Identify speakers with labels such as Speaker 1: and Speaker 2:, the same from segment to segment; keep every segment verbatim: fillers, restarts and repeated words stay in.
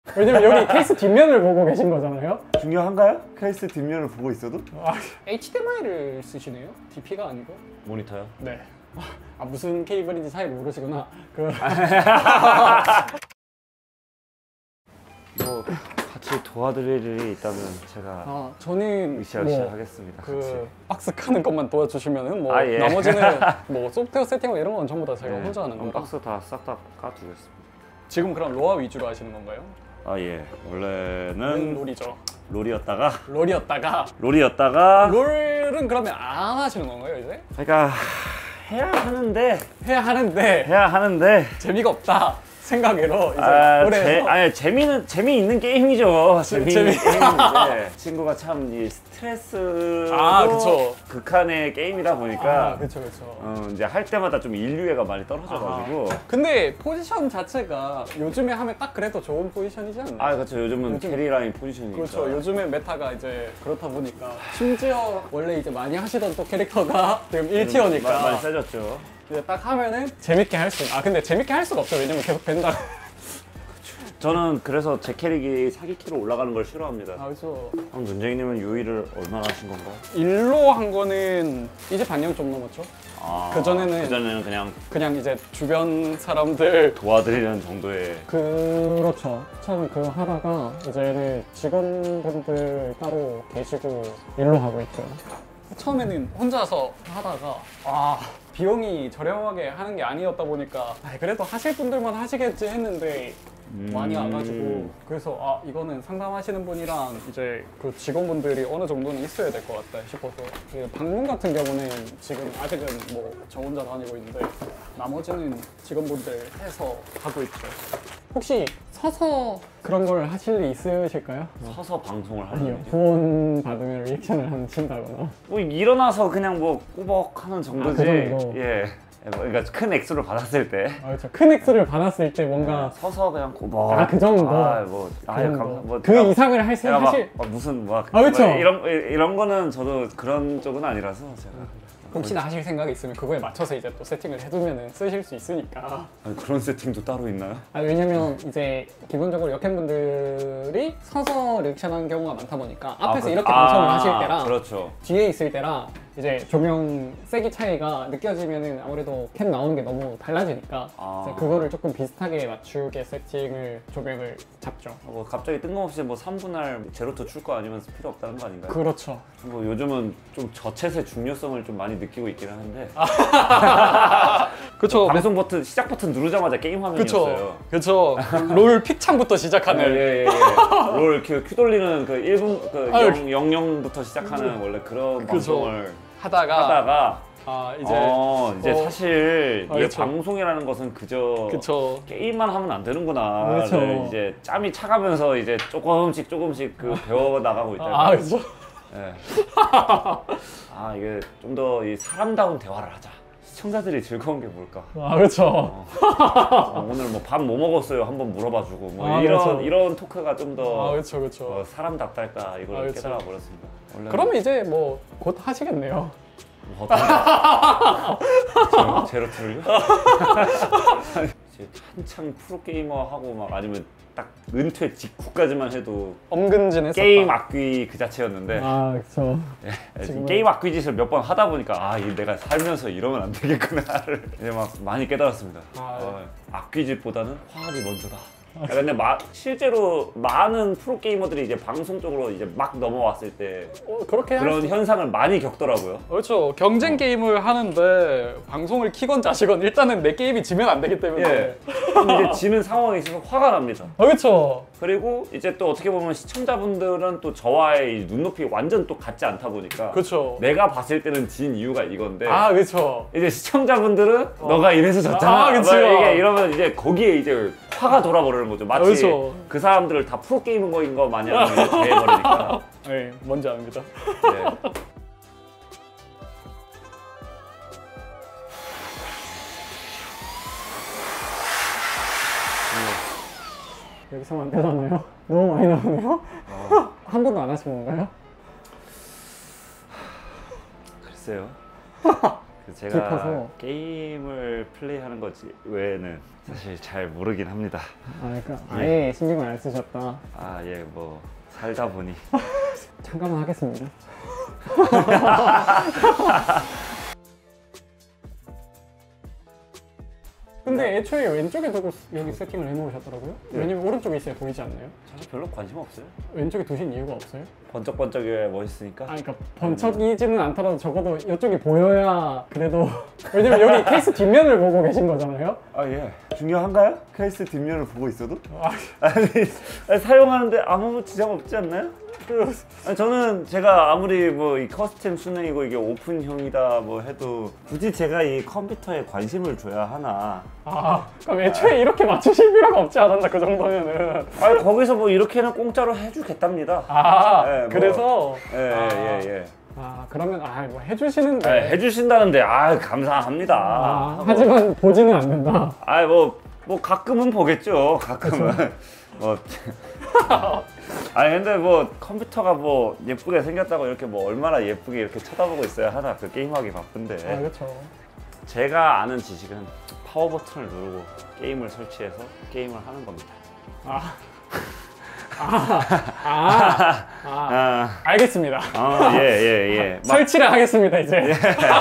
Speaker 1: 왜냐면 여기 케이스 뒷면을 보고 계신 거잖아요.
Speaker 2: 중요한가요? 케이스 뒷면을 보고 있어도?
Speaker 1: 아, 에이치디엠아이를 쓰시네요? 디피가 아니고?
Speaker 2: 모니터요?
Speaker 1: 네. 아, 무슨 케이블인지 잘 모르시구나. 그
Speaker 2: 뭐 같이 도와드릴 일이 있다면 제가
Speaker 1: 아, 저는
Speaker 2: 으쌰으쌰
Speaker 1: 뭐
Speaker 2: 하겠습니다.
Speaker 1: 그
Speaker 2: 같이.
Speaker 1: 박스 카는 것만 도와주시면은 뭐
Speaker 2: 아, 예.
Speaker 1: 나머지는 뭐 소프트웨어 세팅하고 이런 건 전부 다 제가
Speaker 2: 네,
Speaker 1: 혼자 하는 건가?
Speaker 2: 박스 다 싹 다 까두겠습니다.
Speaker 1: 지금 그럼 로아 위주로 하시는 건가요?
Speaker 2: 아 예, 원래는
Speaker 1: 는 롤이죠.
Speaker 2: 롤이었다가
Speaker 1: 롤이었다가
Speaker 2: 롤이었다가
Speaker 1: 롤은 그러면 안 하시는 건가요 이제?
Speaker 2: 그러니까 해야 하는데
Speaker 1: 해야 하는데
Speaker 2: 해야 하는데
Speaker 1: 재미가 없다 생각으로 이제
Speaker 2: 아,
Speaker 1: 올해서
Speaker 2: 제, 아니 재미는 재미있는 게임이죠. 재미있는
Speaker 1: 재미-
Speaker 2: 게임인데 친구가 참 이 스트레스도
Speaker 1: 아, 그쵸.
Speaker 2: 극한의 게임이다 보니까
Speaker 1: 아, 그쵸 그쵸.
Speaker 2: 어, 이제 할 때마다 좀 인류애가 많이 떨어져가지고
Speaker 1: 근데 포지션 자체가 요즘에 하면 딱 그래도 좋은 포지션이지 않나요?
Speaker 2: 아 그렇죠. 요즘은
Speaker 1: 요즘-
Speaker 2: 캐리라인 포지션이니까
Speaker 1: 그렇죠. 요즘에 메타가 이제 그렇다 보니까 심지어 원래 이제 많이 하시던 또 캐릭터가 지금 일 티어니까
Speaker 2: 많이, 많이 세졌죠.
Speaker 1: 이제 딱 하면은 재밌게 할 수. 아 근데 재밌게 할 수가 없죠. 왜냐면 계속 벤다.
Speaker 2: 저는 그래서 제 캐릭이 사기 키로 올라가는 걸 싫어합니다.
Speaker 1: 아 그렇죠.
Speaker 2: 그럼 눈쟁이님은 요일을 얼마나 하신 건가요?
Speaker 1: 일로 한 거는 이제 반년 좀 넘었죠.
Speaker 2: 아,
Speaker 1: 그전에는-
Speaker 2: 그전에는 그냥
Speaker 1: 그냥 이제 주변 사람들
Speaker 2: 도와드리는 정도의
Speaker 1: 그렇죠. 처음 그거 하다가 이제는 직원분들 따로 계시고 일로 하고 있죠. 처음에는 혼자서 하다가 아 비용이 저렴하게 하는 게 아니었다 보니까 아, 그래도 하실 분들만 하시겠지 했는데
Speaker 2: 음...
Speaker 1: 많이 와가지고 그래서 아 이거는 상담하시는 분이랑 이제 그 직원분들이 어느 정도는 있어야 될 것 같다 싶어서 그 방문 같은 경우는 지금 아직은 뭐 저 혼자 다니고 있는데 나머지는 직원분들 해서 하고 있죠. 혹시 서서 그런 걸 하실 일 있으실까요?
Speaker 2: 서서 방송을 하는
Speaker 1: 아니요.
Speaker 2: 거죠.
Speaker 1: 후원 받으면 리액션을 한친다거나.
Speaker 2: 뭐 일어나서 그냥 뭐 꾸벅 하는 정도지.
Speaker 1: 아, 그 정도.
Speaker 2: 예. 그러니까 큰 액수를 받았을 때
Speaker 1: 아 그렇죠. 큰 액수를 받았을 때 뭔가
Speaker 2: 서서 그냥 꾸벅.
Speaker 1: 아, 그 정도.
Speaker 2: 아, 뭐,
Speaker 1: 그,
Speaker 2: 아유,
Speaker 1: 정도.
Speaker 2: 감, 뭐
Speaker 1: 그
Speaker 2: 제가-
Speaker 1: 이상을 할 수,
Speaker 2: 제가 막,
Speaker 1: 하실
Speaker 2: 막 무슨 막
Speaker 1: 아, 그쵸.
Speaker 2: 뭐 이런 이런 거는 저도 그런 쪽은 아니라서 제가
Speaker 1: 혹시나 하실 생각이 있으면 그거에 맞춰서 이제 또 세팅을 해두면 쓰실 수 있으니까.
Speaker 2: 아니, 그런 세팅도 따로 있나요?
Speaker 1: 아, 왜냐면 이제 기본적으로 역행분들이 서서 리액션하는 경우가 많다 보니까 앞에서
Speaker 2: 그-
Speaker 1: 이렇게
Speaker 2: 아,
Speaker 1: 방청을 하실 때랑
Speaker 2: 그렇죠.
Speaker 1: 뒤에 있을 때랑 이제 조명 세기 차이가 느껴지면은 아무래도 캠 나오는 게 너무 달라지니까
Speaker 2: 아.
Speaker 1: 이제 그거를 조금 비슷하게 맞추게 세팅을 조명을 잡죠.
Speaker 2: 뭐 갑자기 뜬금없이 뭐 삼 분할 제로투 출 거 아니면 필요 없다는 거 아닌가요?
Speaker 1: 그렇죠.
Speaker 2: 뭐 요즘은 좀 저챗의 중요성을 좀 많이 느끼고 있긴 하는데
Speaker 1: 그쵸.
Speaker 2: 방송 버튼 시작 버튼 누르자마자 게임 화면이었어요.
Speaker 1: 그쵸. 롤 픽창부터 시작하는.
Speaker 2: 예, 예, 예. 롤 큐, 큐 돌리는 그 일 분 그
Speaker 1: 아유,
Speaker 2: 영, 영영부터 시작하는 원래 그런
Speaker 1: 그쵸.
Speaker 2: 방송을
Speaker 1: 하다가,
Speaker 2: 하다가
Speaker 1: 아 이제
Speaker 2: 어, 이제
Speaker 1: 어,
Speaker 2: 사실
Speaker 1: 아,
Speaker 2: 이게
Speaker 1: 그쵸.
Speaker 2: 방송이라는 것은 그저
Speaker 1: 그쵸.
Speaker 2: 게임만 하면 안 되는구나.
Speaker 1: 그쵸.
Speaker 2: 이제 짬이 차가면서 이제 조금씩 조금씩 그 배워 나가고 있다.
Speaker 1: 아 그쵸.
Speaker 2: 예. 아 이게 좀 더 이 사람다운 대화를 하자. 시청자들이 즐거운 게 뭘까?
Speaker 1: 아 그쵸.
Speaker 2: 어. 어, 오늘 뭐 밥 뭐 먹었어요? 한번 물어봐주고 뭐
Speaker 1: 아,
Speaker 2: 이런
Speaker 1: 그렇죠.
Speaker 2: 이런 토크가 좀 더
Speaker 1: 아 그쵸 그쵸.
Speaker 2: 어, 사람답달까 이걸
Speaker 1: 아, 그쵸.
Speaker 2: 깨달아 버렸습니다. 원래
Speaker 1: 그러면 이제 뭐 곧 하시겠네요.
Speaker 2: 뭐 어떤 제로 제로투를요? 이제 한창 프로 게이머 하고 막 아니면 딱 은퇴 직후까지만 해도
Speaker 1: 엄근진했었다.
Speaker 2: 게임 악귀 그 자체였는데
Speaker 1: 아 그쵸.
Speaker 2: 예,
Speaker 1: 지금은-
Speaker 2: 게임 악귀 짓을 몇 번 하다 보니까 아 이 내가 살면서 이러면 안 되겠구나를 이제 막 많이 깨달았습니다.
Speaker 1: 아,
Speaker 2: 어, 악귀 짓보다는 화합이 먼저다. 아, 근데 마, 실제로 많은 프로 게이머들이 이제 방송 쪽으로 이제 막 넘어왔을 때
Speaker 1: 어, 그렇게 할
Speaker 2: 그런
Speaker 1: 수...
Speaker 2: 현상을 많이 겪더라고요.
Speaker 1: 그렇죠. 경쟁 게임을 하는데 방송을 키건 자시건 일단은 내 게임이 지면 안 되기 때문에.
Speaker 2: 예. 그럼 이제 지는 상황에 있어서 화가 납니다.
Speaker 1: 아 그렇죠.
Speaker 2: 그리고 이제 또 어떻게 보면 시청자분들은 또 저와의 이 눈높이 완전 또 같지 않다 보니까
Speaker 1: 그렇죠.
Speaker 2: 내가 봤을 때는 진 이유가 이건데
Speaker 1: 아 그렇죠.
Speaker 2: 이제 시청자분들은 너가 이래서 졌잖아.
Speaker 1: 아, 그쵸.
Speaker 2: 막 이게 이러면 이제 거기에 이제 화가 돌아버리는 거죠. 마치
Speaker 1: 그쵸.
Speaker 2: 그 사람들을 다 프로 게이머인 거 마냥 이제 대해버리니까.
Speaker 1: 네, 뭔지 압니다.
Speaker 2: 네.
Speaker 1: 여기서만 안 되잖아요. 너무 많이 나오네요.
Speaker 2: 어,
Speaker 1: 한 번도 안 하신 건가요?
Speaker 2: 글쎄요. 제가
Speaker 3: 깊어서.
Speaker 2: 게임을 플레이하는 거지 외에는 사실 잘 모르긴 합니다.
Speaker 3: 아, 그러니까 아예 신경을 안 쓰셨다.
Speaker 2: 아, 예, 뭐 살다 보니.
Speaker 3: 잠깐만 하겠습니다. 근데 애초에 왼쪽에 두고 여기 세팅을 해놓으셨더라고요?
Speaker 2: 네.
Speaker 3: 왜냐면 오른쪽에 있어야 보이지 않나요?
Speaker 2: 사실 별로 관심 없어요.
Speaker 3: 왼쪽에 두신 이유가 없어요?
Speaker 2: 번쩍번쩍해 멋있으니까.
Speaker 3: 아, 그러니까 번쩍이지는 않더라도 적어도 이쪽이 보여야 그래도 왜냐면 여기 케이스 뒷면을 보고 계신 거잖아요?
Speaker 2: 아, 예. 중요한가요? 케이스 뒷면을 보고 있어도?
Speaker 3: 아,
Speaker 2: 아니, 아니, 사용하는데 아무 지장 없지 않나요?
Speaker 3: 그,
Speaker 2: 아니, 저는 제가 아무리 뭐 이 커스텀 순행이고 이게 오픈형이다 뭐 해도 굳이 제가 이 컴퓨터에 관심을 줘야 하나.
Speaker 3: 아, 그럼 애초에 이렇게 맞추실 필요가 없지 않았나 그 정도면은.
Speaker 2: 아니, 거기서 뭐 이렇게는 공짜로 해주겠답니다.
Speaker 3: 아,
Speaker 2: 네, 뭐.
Speaker 3: 그래서.
Speaker 2: 예,
Speaker 3: 아,
Speaker 2: 예, 예.
Speaker 3: 아, 그러면 아, 뭐 해주시는데.
Speaker 2: 예. 해주신다는데 아 감사합니다.
Speaker 3: 아, 하지만 보지는 않는다.
Speaker 2: 아, 뭐, 뭐 가끔은 보겠죠. 가끔은. 뭐. 아니 근데 뭐 컴퓨터가 뭐 예쁘게 생겼다고 이렇게 뭐 얼마나 예쁘게 이렇게 쳐다보고 있어야 하나 그 게임하기 바쁜데.
Speaker 3: 아, 그렇죠.
Speaker 2: 제가 아는 지식은 파워 버튼을 누르고 게임을 설치해서 게임을 하는 겁니다.
Speaker 3: 아, 아, 아, 아,
Speaker 2: 아,
Speaker 3: 알겠습니다.
Speaker 2: 어, 예, 예, 예. 막,
Speaker 3: 설치를 하겠습니다 이제.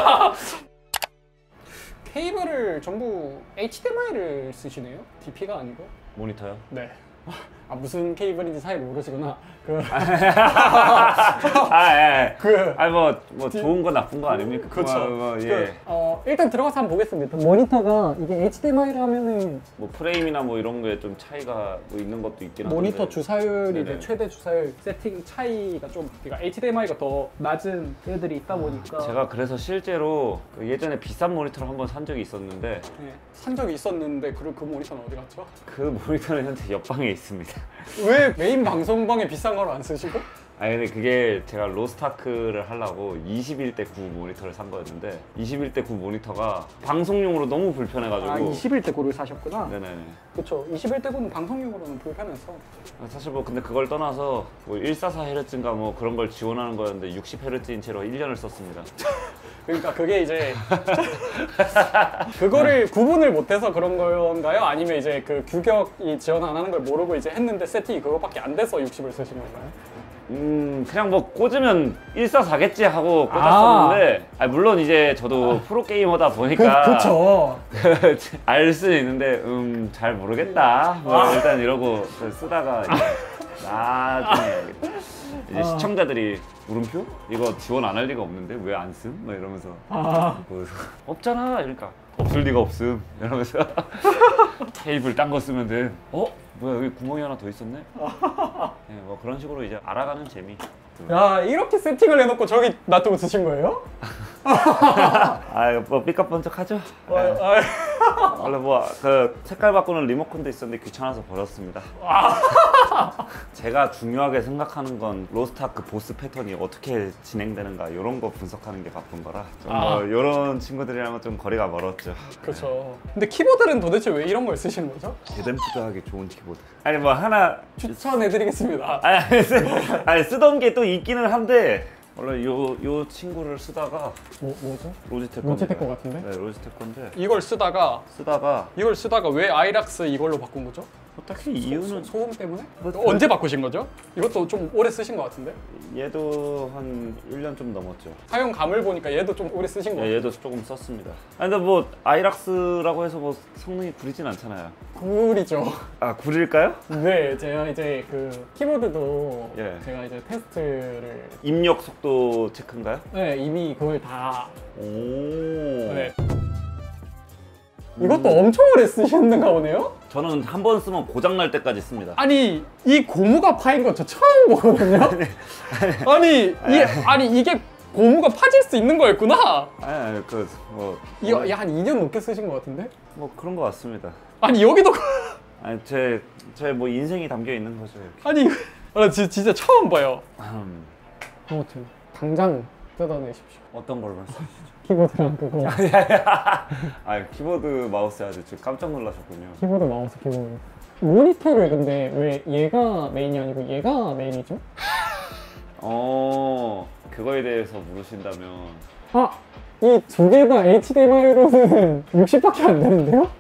Speaker 3: 케이블을 전부 에이치디엠아이를 쓰시네요? 디피가 아니고?
Speaker 2: 모니터요?
Speaker 3: 네. 아, 무슨 케이블인지 사이 모르시구나. 그,
Speaker 2: 아, 예.
Speaker 3: 그,
Speaker 2: 아니 뭐, 뭐 좋은 거 나쁜 거 아닙니까?
Speaker 3: 그렇죠.
Speaker 2: 뭐, 뭐, 예.
Speaker 3: 그, 어, 일단 들어가서 한번 보겠습니다. 모니터가 이게 에이치디엠아이로 하면은
Speaker 2: 뭐 프레임이나 뭐 이런 거에 좀 차이가 뭐 있는 것도 있긴 한데.
Speaker 3: 모니터 주사율이 이제
Speaker 2: 네네.
Speaker 3: 최대 주사율 세팅 차이가 좀, 그러니까 에이치디엠아이가 더 낮은 애들이 있다 보니까
Speaker 2: 제가 그래서 실제로 그 예전에 비싼 모니터를 한번 산 적이 있었는데
Speaker 3: 네, 산 적이 있었는데 그, 그 모니터는 어디 갔죠?
Speaker 2: 그 모니터는 현재 옆방에 있습니다.
Speaker 3: 왜 메인 방송방에 비싼 걸 안 쓰시고?
Speaker 2: 아니 근데 그게 제가 로스타크를 하려고 이십일 대 구 모니터를 산 거였는데 이십일 대 구 모니터가 방송용으로 너무 불편해가지고.
Speaker 3: 아, 이십일 대 구를 사셨구나.
Speaker 2: 네네네.
Speaker 3: 그쵸. 이십일 대 구는 방송용으로는 불편해서.
Speaker 2: 사실 뭐 근데 그걸 떠나서 뭐 백사십사 헤르츠인가 뭐 그런 걸 지원하는 거였는데 육십 헤르츠인 채로 일 년을 썼습니다.
Speaker 3: 그러니까 그게 이제 그거를 구분을 못해서 그런 건가요? 아니면 이제 그 규격이 지원 안 하는 걸 모르고 이제 했는데 세팅이 그거밖에 안 돼서 육십을 쓰신 건가요?
Speaker 2: 음 그냥 뭐 꽂으면 백사십사겠지 하고 꽂았었는데 아. 물론 이제 저도 프로게이머다 보니까
Speaker 3: 그, 그쵸.
Speaker 2: 알 수 있는데 음 잘 모르겠다 뭐
Speaker 3: 아.
Speaker 2: 일단 이러고 쓰다가 이제 나중에 이제
Speaker 3: 아.
Speaker 2: 시청자들이 물음표? 이거 지원 안 할 리가 없는데 왜 안 쓴? 막 이러면서
Speaker 3: 아,
Speaker 2: 그래서 없잖아 그러니까 없을 리가 없음 이러면서 케이블 딴 거 쓰면 돼. 어? 뭐야 여기 구멍이 하나 더 있었네? 네, 뭐 그런 식으로 이제 알아가는 재미.
Speaker 3: 야, 이렇게 세팅을 해놓고 저기 놔두고 쓰신 거예요?
Speaker 2: 아, 뭐 삐까뻔쩍하죠?
Speaker 3: 어,
Speaker 2: 네.
Speaker 3: 아,
Speaker 2: 원래 뭐 그 색깔 바꾸는 리모컨도 있었는데 귀찮아서 버렸습니다. 제가 중요하게 생각하는 건 로스트아크 보스 패턴이 어떻게 진행되는가 이런 거 분석하는 게 바쁜 거라 좀
Speaker 3: 아.
Speaker 2: 뭐 이런 친구들이랑은 좀 거리가 멀었죠.
Speaker 3: 그렇죠. 근데 키보드는 도대체 왜 이런 걸 쓰시는 거죠?
Speaker 2: 개댐프드하게 좋은 키보드. 아니 뭐 하나
Speaker 3: 추천해드리겠습니다.
Speaker 2: 아니, 아니, 쓰, 아니 쓰던 게 또 있기는 한데 원래 요, 요 친구를 쓰다가
Speaker 3: 뭐, 뭐죠?
Speaker 2: 로지텍
Speaker 3: 로지텍
Speaker 2: 건데.
Speaker 3: 거 같은데?
Speaker 2: 네, 로지텍 건데
Speaker 3: 이걸 쓰다가
Speaker 2: 쓰다가
Speaker 3: 이걸 쓰다가 왜 아이락스 이걸로 바꾼 거죠?
Speaker 2: 딱히 이유는
Speaker 3: 소, 소음 때문에?
Speaker 2: 뭐,
Speaker 3: 언제 바꾸신 거죠? 이것도 좀 오래 쓰신 것 같은데?
Speaker 2: 얘도 한 일 년 좀 넘었죠.
Speaker 3: 사용감을 보니까 얘도 좀 오래 쓰신 것
Speaker 2: 예,
Speaker 3: 같아요.
Speaker 2: 얘도 조금 썼습니다. 아니, 근데 뭐 아이락스라고 해서 뭐 성능이 구리진 않잖아요.
Speaker 3: 구리죠.
Speaker 2: 아 구릴까요?
Speaker 3: 네, 제가 이제 그 키보드도
Speaker 2: 예.
Speaker 3: 제가 이제 테스트를
Speaker 2: 입력 속도 체크인가요?
Speaker 3: 네, 이미 그걸 다
Speaker 2: 오.
Speaker 3: 네. 이것도 엄청 오래 쓰시는가 보네요?
Speaker 2: 저는 한 번 쓰면 고장 날 때까지 씁니다.
Speaker 3: 아니 이 고무가 파인 거 저 처음 보거든요. 아니 이 아니 이게 고무가 파질 수 있는 거였구나.
Speaker 2: 아니, 그뭐
Speaker 3: 이거 한 이 년 넘게 쓰신 것 같은데?
Speaker 2: 뭐 그런 것 같습니다.
Speaker 3: 아니 여기도
Speaker 2: 아니 제 제 뭐 인생이 담겨 있는 거죠. 이렇게.
Speaker 3: 아니 아, 지, 진짜 처음 봐요.
Speaker 2: 음,
Speaker 3: 아무튼 당장 뜯어내십시오.
Speaker 2: 어떤 걸 말씀하시죠?
Speaker 3: 키보드랑 그거.
Speaker 2: 아 키보드 마우스 아주 지금 깜짝 놀라셨군요.
Speaker 3: 키보드 마우스 키보드. 모니터를 근데 왜 얘가 메인이 아니고 얘가 메인이죠?
Speaker 2: 어 그거에 대해서 물으신다면
Speaker 3: 아 이 두 개 다 에이치디엠아이로는 육십밖에 안 되는데요?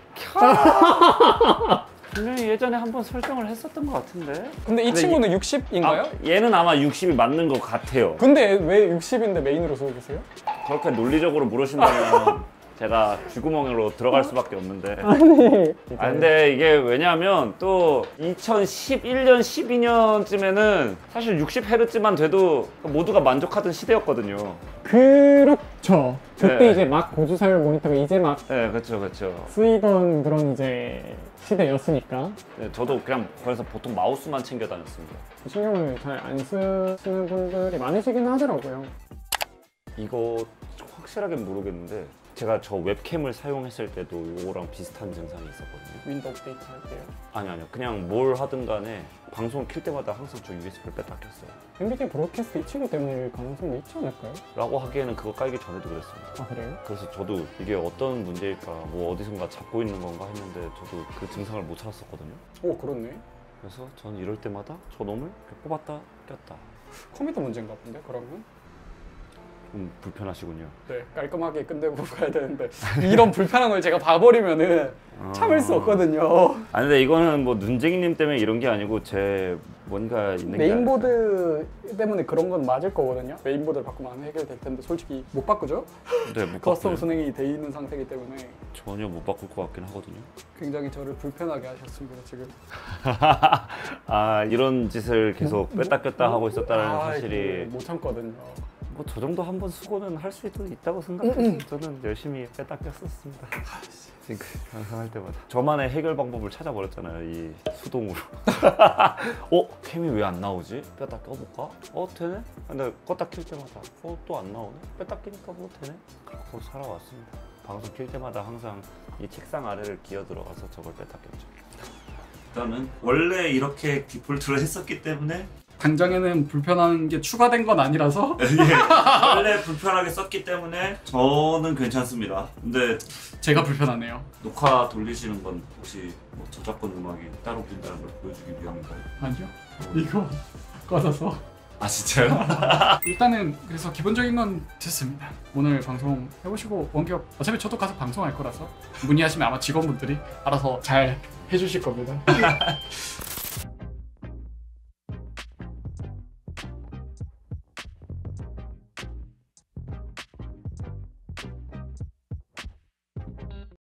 Speaker 2: 분명히 예전에 한번 설정을 했었던 것 같은데.
Speaker 1: 근데 이
Speaker 2: 근데
Speaker 1: 친구는 육십인가요?
Speaker 2: 아, 얘는 아마 육십이 맞는 것 같아요.
Speaker 1: 근데 왜 육십인데 메인으로 쓰고 계세요?
Speaker 2: 그렇게 논리적으로 물으신다면 제가 쥐구멍으로 들어갈 수밖에 없는데.
Speaker 3: 아니
Speaker 2: 아 근데 이게 왜냐하면 또 이천십일 년, 십이 년쯤에는 사실 육십 헤르츠만 돼도 모두가 만족하던 시대였거든요.
Speaker 3: 그렇죠. 그때
Speaker 2: 네.
Speaker 3: 이제 막 고주사율 모니터가 이제 막
Speaker 2: 네, 그렇죠, 그렇죠.
Speaker 3: 쓰이던 그런 이제 시대였으니까
Speaker 2: 네, 저도 그냥 거기서 보통 마우스만 챙겨 다녔습니다.
Speaker 3: 신경을 잘 안 쓰시는 분들이 많으시긴 하더라고요.
Speaker 2: 이거 확실하게 모르겠는데 제가 저 웹캠을 사용했을 때도 이거랑 비슷한 증상이 있었거든요.
Speaker 1: 윈도우 업데이트 할 때요.
Speaker 2: 아니 아니요, 그냥 뭘 하든 간에 방송 킬 때마다 항상 저 유에스비를 뺐다 켰어요.
Speaker 3: 엔비디아 브로드캐스트 이 친구 때문일 가능성도 있지 않을까요?
Speaker 2: 라고 하기에는 그거 깔기 전에도 그랬습니다.
Speaker 3: 아 그래요?
Speaker 2: 그래서 저도 이게 어떤 문제일까, 뭐 어디선가 잡고 있는 건가 했는데 저도 그 증상을 못 찾았었거든요.
Speaker 1: 오 그렇네.
Speaker 2: 그래서 저는 이럴 때마다 저놈을 이렇게 뽑았다 꼈다.
Speaker 1: 컴퓨터 문제인가 본데 그러면?
Speaker 2: 좀 불편하시군요.
Speaker 1: 네 깔끔하게 끝내고 가야 되는데 이런 불편한 걸 제가 봐버리면은 참을 수 없거든요.
Speaker 2: 아니 근데 이거는 뭐 눈쟁이님 때문에 이런 게 아니고 제 뭔가 있는 게
Speaker 1: 메인보드 때문에 그런 건 맞을 거거든요. 메인보드를 바꾸면 해결될 텐데 솔직히 못 바꾸죠?
Speaker 2: 네, 못
Speaker 1: 커스텀
Speaker 2: 바꿔요.
Speaker 1: 순행이 돼 있는 상태이기 때문에
Speaker 2: 전혀 못 바꿀 것 같긴 하거든요.
Speaker 1: 굉장히 저를 불편하게 하셨습니다 지금.
Speaker 2: 아 이런 짓을 계속 뺐다 꼈다 하고 있었다는
Speaker 1: 아,
Speaker 2: 사실이
Speaker 1: 이거 못 참거든요.
Speaker 2: 뭐 저 정도 한번 수고는 할 수도 있다고 생각해서 저는 열심히 뺐다 꼈었습니다. 싱크 항상 할 때마다 저만의 해결 방법을 찾아버렸잖아요, 이 수동으로. 어? 캠이 왜 안 나오지? 뺐다 껴볼까? 어? 되네? 근데 껐다 킬 때마다 어? 또 안 나오네? 뺐다 끼니까 뭐 되네? 그렇게 살아왔습니다. 방송 킬 때마다 항상 이 책상 아래를 기어 들어가서 저걸 뺐다 꼈죠. 일단은 원래 이렇게 디폴트로 했었기 때문에
Speaker 1: 당장에는 불편한 게 추가된 건 아니라서
Speaker 2: 예, 원래 불편하게 썼기 때문에 저는 괜찮습니다. 근데
Speaker 1: 제가 불편하네요.
Speaker 2: 녹화 돌리시는 건 혹시 뭐 저작권 음악이 따로 빈다는 걸 보여주기 위함인가요?
Speaker 1: 아니요. 이거 꺼져서.
Speaker 2: 아 진짜요?
Speaker 1: 일단은 그래서 기본적인 건 됐습니다. 오늘 방송 해보시고 원격 어차피 저도 가서 방송할 거라서 문의하시면 아마 직원분들이 알아서 잘 해주실 겁니다.